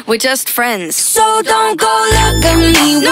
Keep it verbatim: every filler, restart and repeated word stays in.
We're just friends. So don't go look at me